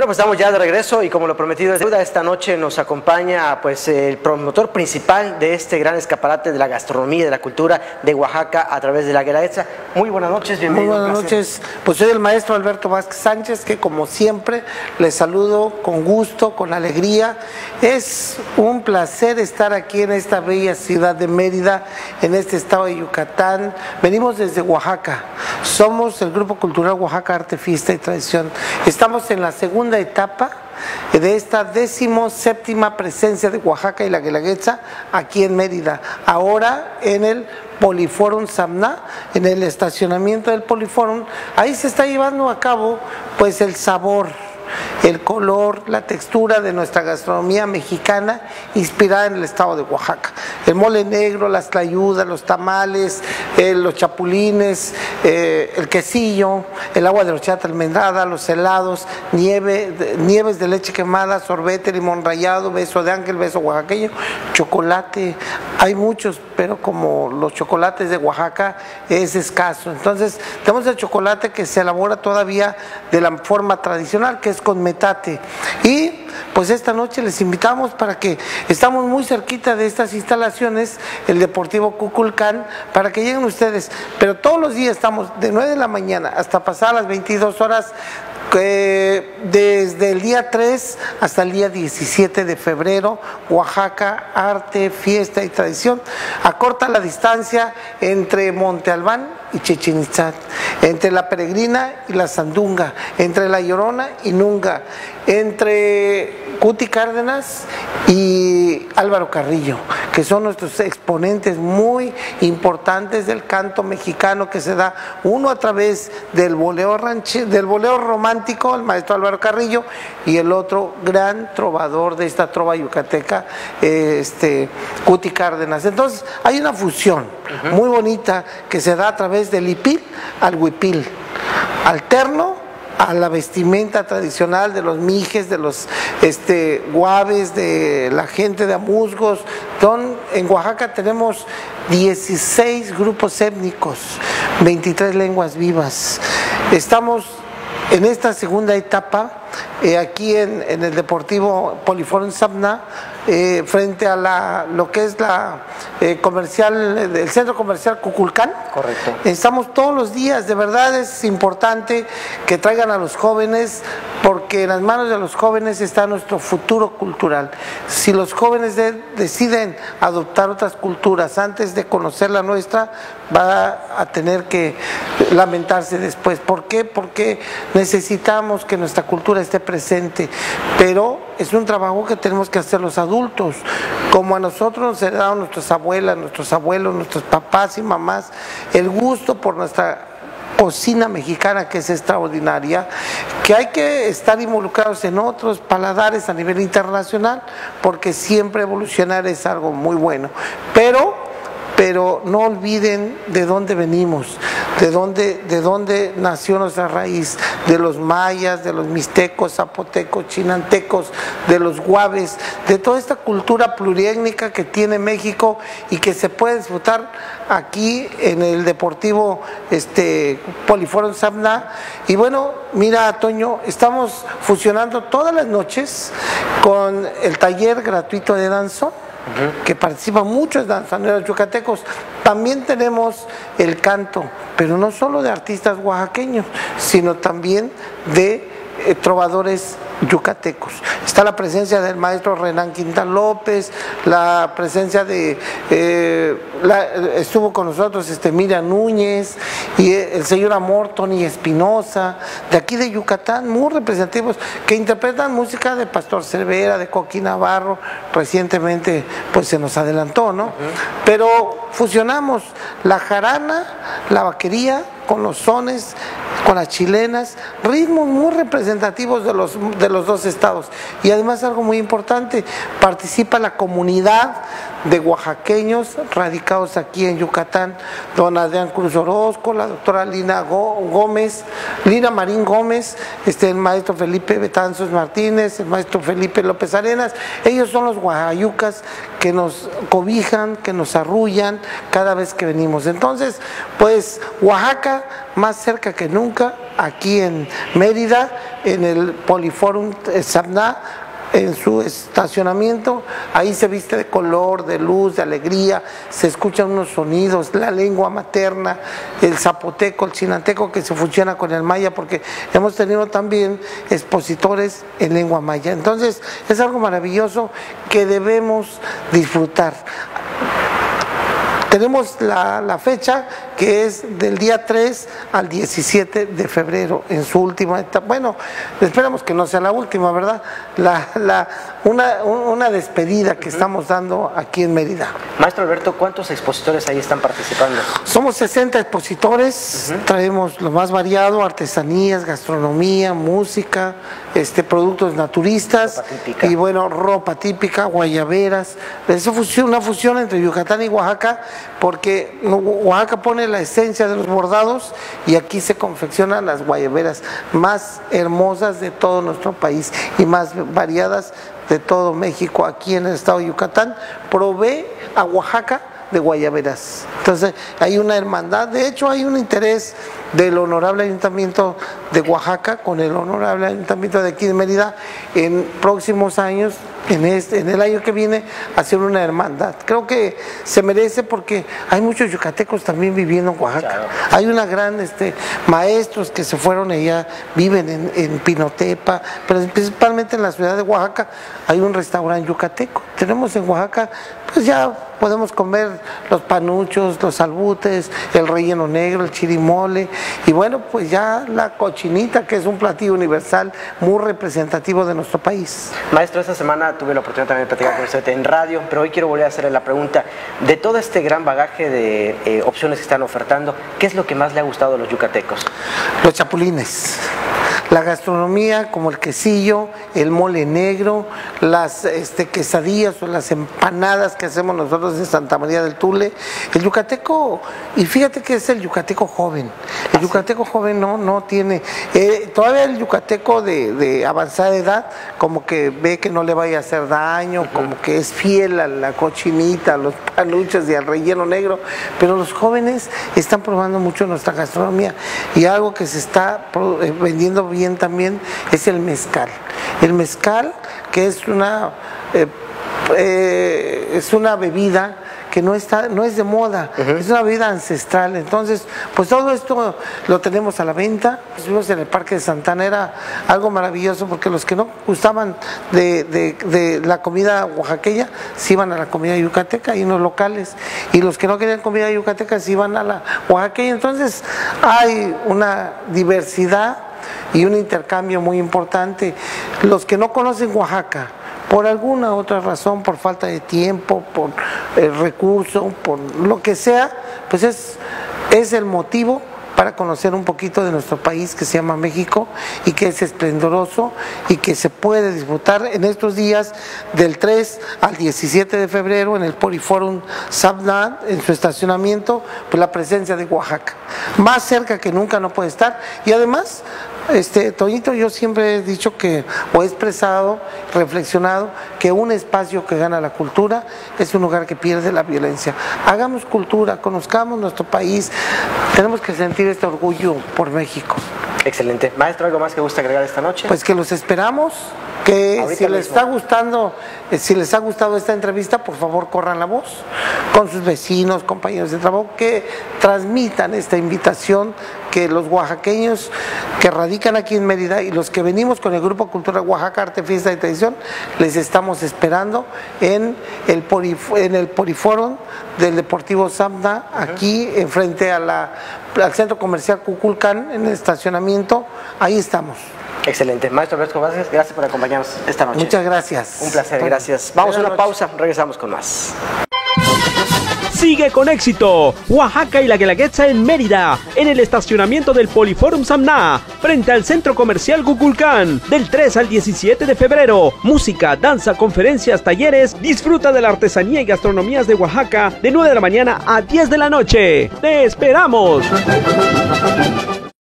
Bueno, pues estamos ya de regreso y como lo prometido es deuda, esta noche nos acompaña pues el promotor principal de este gran escaparate de la gastronomía y de la cultura de Oaxaca a través de la Guelaguetza. Muy buenas noches, bienvenido. Muy buenas noches, pues soy el maestro Alberto Vázquez Sánchez, que como siempre les saludo con gusto, con alegría. Es un placer estar aquí en esta bella ciudad de Mérida, en este estado de Yucatán. Venimos desde Oaxaca, somos el Grupo Cultural Oaxaca Arte, Fiesta y Tradición. Estamos en la segunda etapa de esta 17ª presencia de Oaxaca y la Guelaguetza aquí en Mérida, ahora en el Poliforum Samná, en el estacionamiento del Poliforum. Ahí se está llevando a cabo pues el sabor, el color, la textura de nuestra gastronomía mexicana inspirada en el estado de Oaxaca. El mole negro, las tlayudas, los tamales, los chapulines, el quesillo, el agua de horchata almendrada, los helados, nieves de leche quemada, sorbete, limón rallado, beso de ángel, beso oaxaqueño, chocolate. Hay muchos, pero como los chocolates de Oaxaca es escaso. Entonces tenemos el chocolate que se elabora todavía de la forma tradicional, que es con metate. Y pues esta noche les invitamos para que estamos muy cerquita de estas instalaciones, el Deportivo Cuculcán, para que lleguen ustedes. Pero todos los días estamos de 9 de la mañana hasta pasar las 22 horas, desde el día 3 hasta el día 17 de febrero, Oaxaca, arte, fiesta y tradición. Acorta la distancia entre Monte Albán y Chichén Itzá, entre La Peregrina y La Sandunga, entre La Llorona y Nunga, entre Cuti Cárdenas y Álvaro Carrillo, que son nuestros exponentes muy importantes del canto mexicano, que se da uno a través del bolero romántico, el maestro Álvaro Carrillo, y el otro gran trovador de esta trova yucateca, Cuti Cárdenas. Entonces hay una fusión muy bonita que se da a través del hipil al huipil, alterno a la vestimenta tradicional de los mijes, de los guaves, de la gente de Amuzgos. En Oaxaca tenemos 16 grupos étnicos, 23 lenguas vivas. Estamos en esta segunda etapa, aquí en el Deportivo Poliforum Samná, frente a lo que es el centro comercial Cuculcán. Correcto. Estamos todos los días, de verdad es importante que traigan a los jóvenes, porque en las manos de los jóvenes está nuestro futuro cultural. Si los jóvenes deciden adoptar otras culturas antes de conocer la nuestra, va a tener que lamentarse después. ¿Por qué? Porque necesitamos que nuestra cultura esté presente, pero es un trabajo que tenemos que hacer los adultos, como a nosotros nos heredaron nuestras abuelas, nuestros abuelos, nuestros papás y mamás, el gusto por nuestra cocina mexicana, que es extraordinaria, que hay que estar involucrados en otros paladares a nivel internacional, porque siempre evolucionar es algo muy bueno, pero no olviden de dónde venimos, de dónde nació nuestra raíz, de los mayas, de los mixtecos, zapotecos, chinantecos, de los guaves, de toda esta cultura pluriétnica que tiene México y que se puede disfrutar aquí en el Deportivo Poliforum Samná. Y bueno, mira, Toño, estamos fusionando todas las noches con el taller gratuito de danzón, que participan muchos danzaneros yucatecos. También tenemos el canto, pero no solo de artistas oaxaqueños, sino también de trovadores yucatecos. Está la presencia del maestro Renán Quintán López, la presencia de estuvo con nosotros Miriam Núñez y el señor Amor Tony Espinosa, de aquí de Yucatán, muy representativos, que interpretan música de Pastor Cervera, de Coqui Navarro. Recientemente pues se nos adelantó, ¿no? Pero fusionamos la jarana, la vaquería con los sones, con las chilenas, ritmos muy representativos de los dos estados. Y además algo muy importante, participa la comunidad de oaxaqueños radicados aquí en Yucatán, don Adrián Cruz Orozco, la doctora Lina Marín Gómez, el maestro Felipe Betanzos Martínez, el maestro Felipe López Arenas. Ellos son los oaxayucas que nos cobijan, que nos arrullan cada vez que venimos. Entonces, pues Oaxaca más cerca que nunca aquí en Mérida, en el Poliforum Sabna, en su estacionamiento. Ahí se viste de color, de luz, de alegría, se escuchan unos sonidos, la lengua materna, el zapoteco, el chinanteco, que se fusiona con el maya, porque hemos tenido también expositores en lengua maya. Entonces es algo maravilloso que debemos disfrutar. Tenemos la fecha que es del día 3 al 17 de febrero en su última etapa. Bueno, esperamos que no sea la última, ¿verdad? Una despedida que estamos dando aquí en Mérida. Maestro Alberto, ¿cuántos expositores ahí están participando? Somos 60 expositores, traemos lo más variado, artesanías, gastronomía, música, productos naturistas y bueno, ropa típica, guayaberas. Es una fusión entre Yucatán y Oaxaca, porque Oaxaca pone la esencia de los bordados y aquí se confeccionan las guayaberas más hermosas de todo nuestro país y más variadas de todo México. Aquí en el estado de Yucatán provee a Oaxaca de guayaberas. Entonces hay una hermandad, de hecho hay un interés del honorable ayuntamiento de Oaxaca con el honorable ayuntamiento de aquí de Mérida en próximos años, en el año que viene, hacer una hermandad. Creo que se merece porque hay muchos yucatecos también viviendo en Oaxaca. Claro. Hay una gran maestros que se fueron allá, viven en Pinotepa, pero principalmente en la ciudad de Oaxaca hay un restaurante yucateco. Tenemos en Oaxaca, pues ya podemos comer los panuchos, los albutes, el relleno negro, el chirimole y bueno, pues ya la cochinita, que es un platillo universal muy representativo de nuestro país. Maestro, esta semana tuve la oportunidad también de platicar con usted en radio, pero hoy quiero volver a hacerle la pregunta, de todo este gran bagaje de opciones que están ofertando, ¿qué es lo que más le ha gustado a los yucatecos? Los chapulines. La gastronomía como el quesillo, el mole negro, las quesadillas o las empanadas que hacemos nosotros en Santa María del Tule. El yucateco, y fíjate que es el yucateco joven. El yucateco joven no tiene, todavía el yucateco de avanzada edad como que ve que no le vaya a hacer daño, como que es fiel a la cochinita, a los panuchos y al relleno negro, pero los jóvenes están probando mucho nuestra gastronomía y algo que se está vendiendo bien también es el mezcal. El mezcal, que es una bebida que no es de moda, es una bebida ancestral. Entonces, pues todo esto lo tenemos a la venta. Estuvimos en el Parque de Santana, era algo maravilloso porque los que no gustaban de la comida oaxaqueña se iban a la comida yucateca y en los locales, y los que no querían comida yucateca se iban a la oaxaqueña. Entonces hay una diversidad y un intercambio muy importante. Los que no conocen Oaxaca, por alguna otra razón, por falta de tiempo, por recurso, por lo que sea, pues es el motivo para conocer un poquito de nuestro país que se llama México y que es esplendoroso y que se puede disfrutar en estos días del 3 al 17 de febrero en el Poliforum Sabna, en su estacionamiento, pues la presencia de Oaxaca. Más cerca que nunca no puede estar y además, Toñito, yo siempre he dicho que, o he expresado, reflexionado, que un espacio que gana la cultura es un lugar que pierde la violencia. Hagamos cultura, conozcamos nuestro país, tenemos que sentir este orgullo por México. Excelente. Maestro, ¿algo más que gusta agregar esta noche? Pues que los esperamos, que si les está gustando, si les ha gustado esta entrevista, por favor corran la voz con sus vecinos, compañeros de trabajo, que transmitan esta invitación, que los oaxaqueños que radican aquí en Mérida y los que venimos con el Grupo Cultura Oaxaca, Arte, Fiesta y Tradición, les estamos esperando en el Poliforum del Deportivo Sabna, aquí enfrente al Centro Comercial Cuculcán, en el estacionamiento. Ahí estamos. Excelente. Maestro Alberto, gracias por acompañarnos esta noche. Muchas gracias. Un placer, gracias. Vamos a una pausa, regresamos con más. Sigue con éxito Oaxaca y la Guelaguetza en Mérida, en el estacionamiento del Poliforum Sabna, frente al Centro Comercial Cuculcán, del 3 al 17 de febrero. Música, danza, conferencias, talleres. Disfruta de la artesanía y gastronomías de Oaxaca de 9 de la mañana a 10 de la noche. ¡Te esperamos!